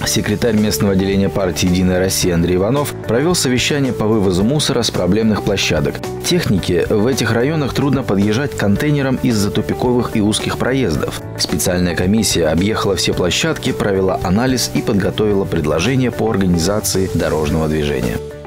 Секретарь местного отделения партии «Единая Россия» Андрей Иванов провел совещание по вывозу мусора с проблемных площадок. Технике в этих районах трудно подъезжать к контейнерам из-за тупиковых и узких проездов. Специальная комиссия объехала все площадки, провела анализ и подготовила предложения по организации дорожного движения.